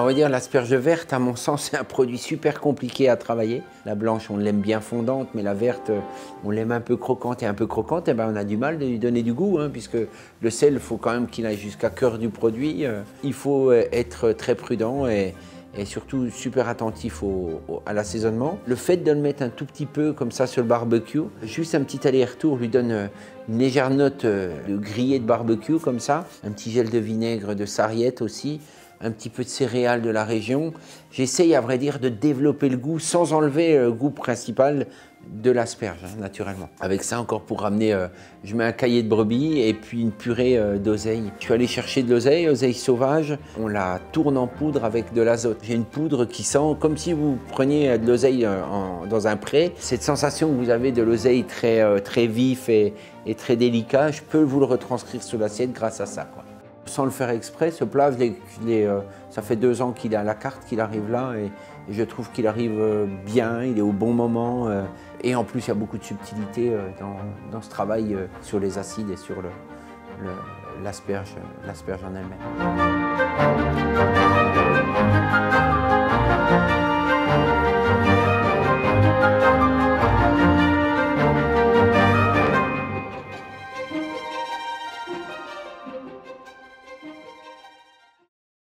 on va dire l'asperge verte, à mon sens, c'est un produit super compliqué à travailler. La blanche, on l'aime bien fondante, mais la verte, on l'aime un peu croquante. Et un peu croquante, eh ben, on a du mal de lui donner du goût, hein, puisque le sel, il faut quand même qu'il aille jusqu'à cœur du produit. Il faut être très prudent et surtout super attentif à l'assaisonnement. Le fait de le mettre un tout petit peu comme ça sur le barbecue, juste un petit aller-retour lui donne une légère note de grillé de barbecue comme ça, un petit gel de vinaigre de sarriette aussi, un petit peu de céréales de la région. J'essaye à vrai dire de développer le goût sans enlever le goût principal de l'asperge, hein, naturellement. Avec ça encore pour ramener, je mets un caillé de brebis et puis une purée d'oseille. Je suis allé chercher de l'oseille, oseille sauvage, on la tourne en poudre avec de l'azote. J'ai une poudre qui sent comme si vous preniez de l'oseille dans un pré. Cette sensation que vous avez de l'oseille très vif et très délicat, je peux vous le retranscrire sur l'assiette grâce à ça, quoi. Sans le faire exprès, ce plat, ça fait 2 ans qu'il est à la carte, qu'il arrive là et je trouve qu'il arrive bien, il est au bon moment et en plus il y a beaucoup de subtilité dans ce travail sur les acides et sur l'asperge en elle-même.